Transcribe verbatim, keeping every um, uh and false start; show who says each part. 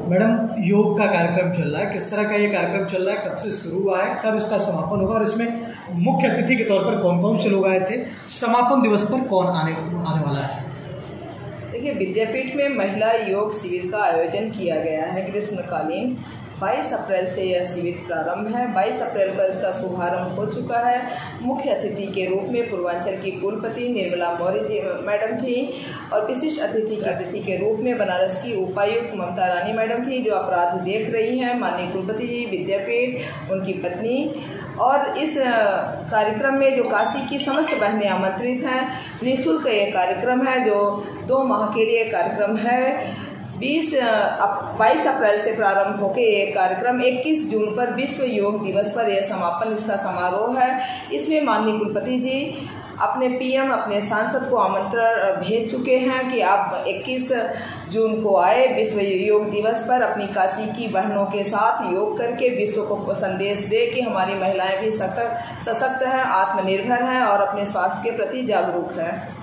Speaker 1: Madam, योग का कार्यक्रम चल रहा है, किस तरह का ये कार्यक्रम चल रहा है, कब से शुरू हुआ है, कब इसका समापन होगा और इसमें मुख्य अतिथि के तौर पर कौन कौन से लोग आए थे, समापन दिवस पर कौन आने आने वाला है?
Speaker 2: देखिए, विद्यापीठ में महिला योग शिविर का आयोजन किया गया है ग्रीष्मकालीन। बाईस अप्रैल से यह शिविर प्रारंभ है। बाईस अप्रैल का इसका शुभारंभ हो चुका है। मुख्य अतिथि के रूप में पूर्वांचल की कुलपति निर्मला मौर्य जी मैडम थी और विशिष्ट अतिथि अतिथि के रूप में बनारस की उपायुक्त ममता रानी मैडम थी, जो अपराध देख रही हैं, माननीय कुलपति जी, विद्यापीठ, उनकी पत्नी। और इस कार्यक्रम में जो काशी की समस्त बहनें आमंत्रित हैं। निःशुल्क ये कार्यक्रम है, जो दो माह के लिए कार्यक्रम है। बीस बाईस अप्रैल से प्रारंभ होकर ये कार्यक्रम इक्कीस जून पर विश्व योग दिवस पर यह समापन इसका समारोह है। इसमें माननीय कुलपति जी अपने पीएम, अपने सांसद को आमंत्रण भेज चुके हैं कि आप इक्कीस जून को आए, विश्व योग दिवस पर अपनी काशी की बहनों के साथ योग करके विश्व को संदेश दे कि हमारी महिलाएं भी सशक्त हैं, आत्मनिर्भर हैं और अपने स्वास्थ्य के प्रति जागरूक हैं।